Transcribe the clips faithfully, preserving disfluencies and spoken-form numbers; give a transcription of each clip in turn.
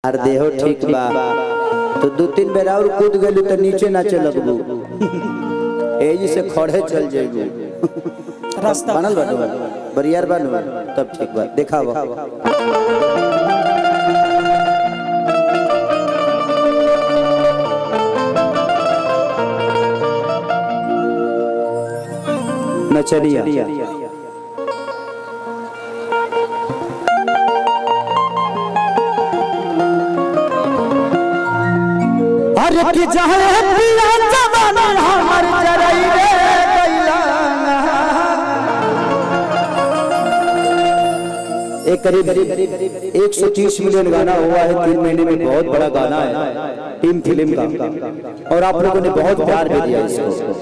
यार देहो ठीक बा तो दो तीन बेर और कूद गेलू तो नीचे ना चलबू एजी से खड़े चल जेबू रास्ता बनल बा बरियार बन तब ठीक बा देखावा नचनिया अरे कि जहाँ पिया जवाना हमर जरई रे गइलाना एक करीब एक सौ तीस मिलियन गाना हुआ है तीन महीने में। बहुत बड़ा गाना है टीम फिल्म का और आप लोगों ने बहुत प्यार भी दिया इसको।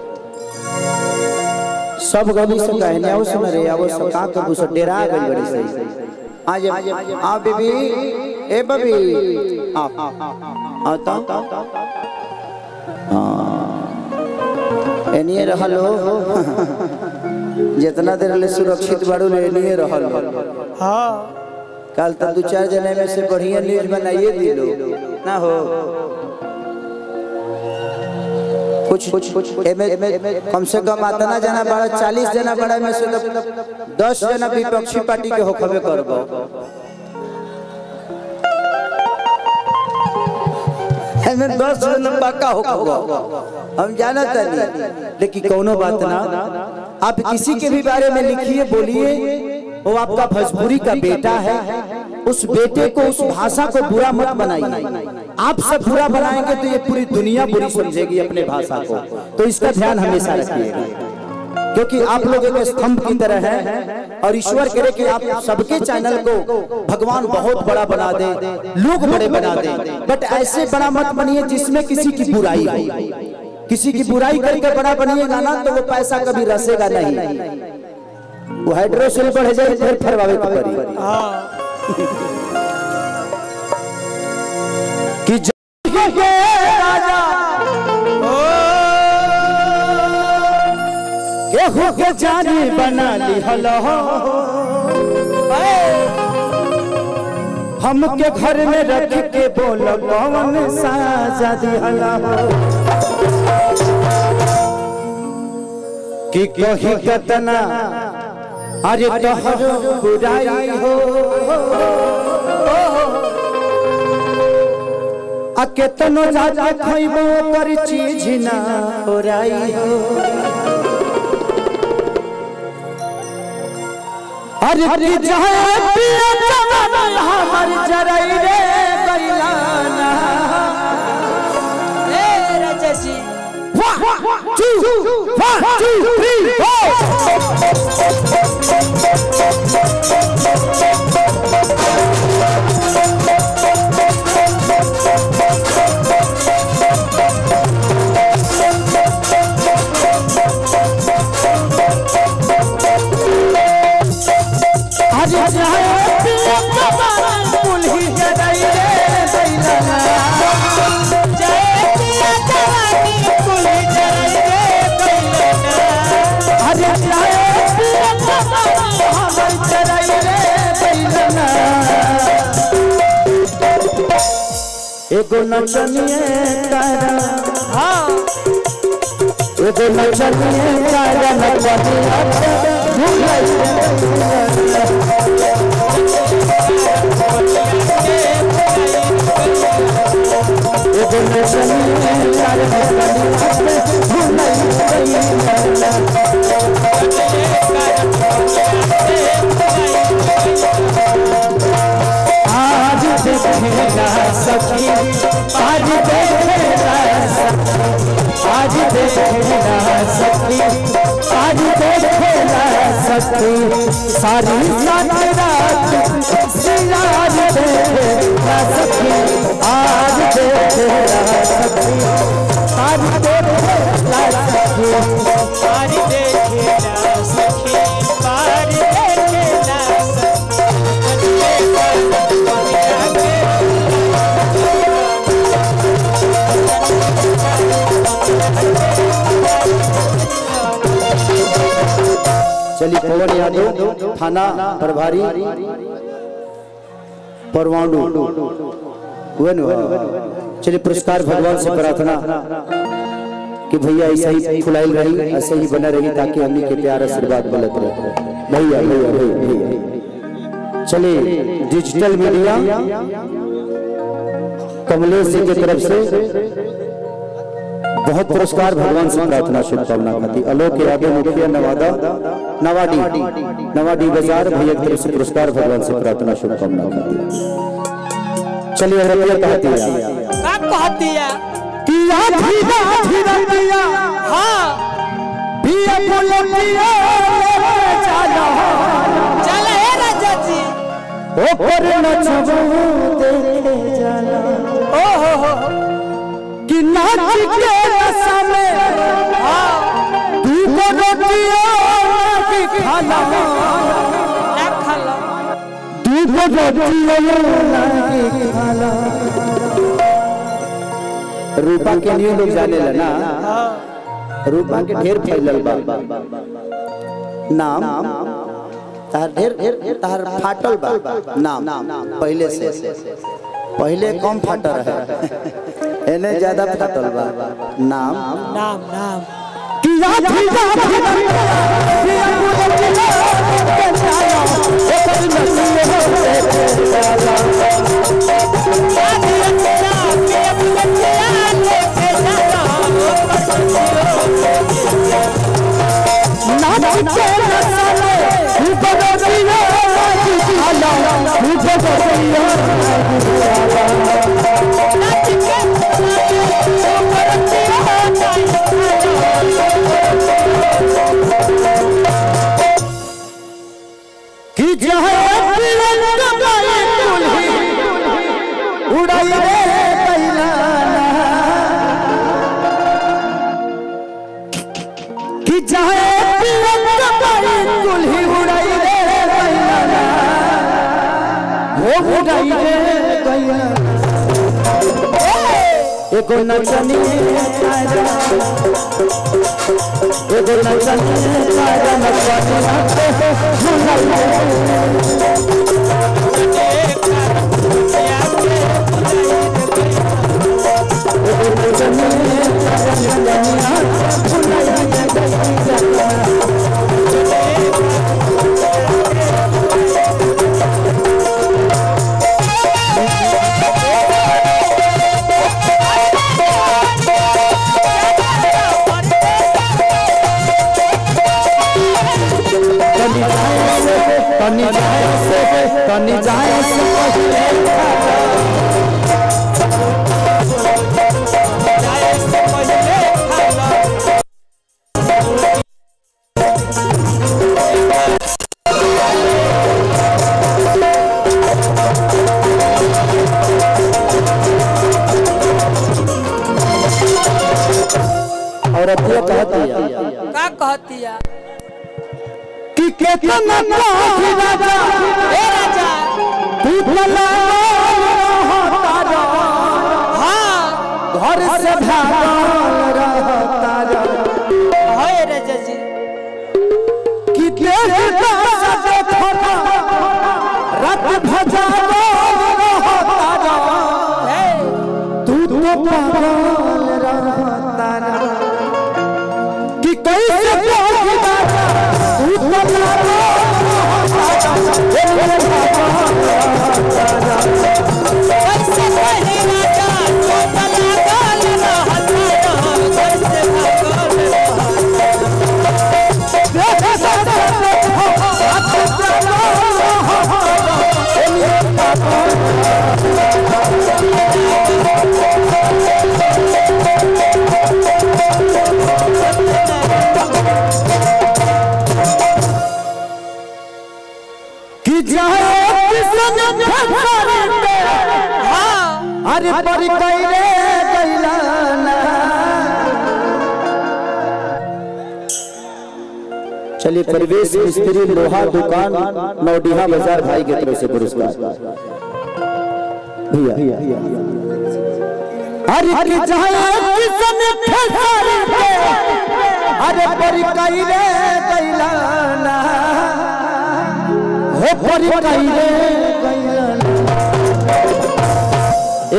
सब गली से कहने आओ सुन रे आओ सब का कबू से डेरा गई बड़ी सही। आज आ बेबी ए बेबी आ आता एनिए रहल हो जितना देर ले सुरक्षित बाड़ू ले एनिए रहल हां कल तक दो चार जने में से बढ़िया न्यूज बनाइए दिलो ना हो कुछ कुछ एमे कम से कम आता ना जना बड़ा चालीस जना बड़ा में से दस जना विपक्षी पार्टी के होखबे करबो। हमें दस जना पक्का होखबो हम जानता नहीं लेकिन कोनो बात ना। आप किसी के भी बारे में लिखिए बोलिए वो आपका भोजपुरी का बेटा है उस बेटे को उस भाषा को बुरा मत बनाइए। आप सब बुरा बनाएंगे तो ये पूरी दुनिया बुरी समझेगी अपने भाषा को। तो इसका ध्यान हमेशा रखिएगा क्योंकि आप लोग एक स्तंभ की तरह हैं और ईश्वर करे कि आप सबके चैनल को भगवान बहुत बड़ा बना दे लोग बड़े बना दे बट ऐसे बड़ा मत बनिए जिसमें किसी की बुराई हो। किसी की बुराई करके बड़ा बनिएगा ना तो वो पैसा कभी रसेगा नहीं। वो हाइड्रोसिल बढ़ जाए फिर फरवावे को करी कि के राजा केहू के जानी बना ली हलो हमके घर में रख के बोलो कौन साजा दी हला कि कही कतना अरे तोहर बुराई हो आ केतनो जाके खइबो पर चीज ना ओराई हो। अरे कि जहाँ पिया जवाना हमर जरई रे गइलाना ए राजा जी one two one two three एगो नचनिए तारा हाँ एगो नचनिए तारा नचनिया एगो नचनिए तारा आज देखेगा सखी आज देखेगा आज देखेगा सखी आज देखेगा सखी सारी सात रात सियाज देखेगा सखी आज देखेगा सखी आज देखेगा सखी आज देखेगा सखी आज देखेगा चलिए पवन यादव थाना प्रभारी परमाणु हुए न। चलिए पुरस्कार भगवान से प्रार्थना कि भैया ऐसा ही फुलाइल रही, ऐसे ही बना रही ताकि हमनी के प्यार आशीर्वाद मिलत रहे। भैया भैया भैया चलिए डिजिटल मीडिया कमलेश जी की तरफ से बहुत पुरस्कार भगवान से प्रार्थना शुभकामना खाती। आलोक यादव मुखिया नवादा नवाडी नवाडी बाजार भैया की तरफ से पुरस्कार भगवान से प्रार्थना शुभकामना खाती। चलिए रतिया कहती है का कहती है किया धीरा धीरा किया हां पिया बोले पिया चला चला हे राजा जी ओ पर नचबो देखे जाला ओ हो हो कि नाच के रसा में हां तू को रोटिया की खाना ना खाला तू को रोटिया की खाना। रूपा के लिए लोग जाने ला ना, रूपा के ढेर फैलल बा नाम तार ढेर तार फाटल बा नाम पहले से पहले कम फाटल है एने ज्यादा फाटल बा नाम नाम नाम किया धीरा धीरा किया बोले के चला ओ पर नसीब होते चला कि जहाँ उड़ाई कि चाहे कुल्ही उड़ाई रे वो उड़ाई रे एको नचनी एको नचनी काजा तनी जाए से तनी जाए से जाए से पहले और अतिया कहती है का कहती है कि केतना काफी राजा ए राजा तू भला रहता हां घर से भागल रहता हाय राजा जी कि देखता देखता रात भजालो रहता हे तू तो पागल रहता कि कैसे काफी राजा तू भला कैसे कहे राजा तो भला गाल रहता कैसे भागल कि जाए किसन फसारे हां अरे पर कइले गइलाना। चलिए परिवेश मिस्त्री लोहा दुकान नौडीहा बाजार भाई की तरफ से पुरस्कार भैया। अरे कि जाए किसन फसारे अरे पर कइले गइलाना हो पर कइले गइलाना।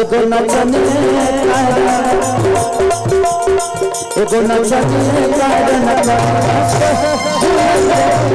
एगो नचने एगो नचने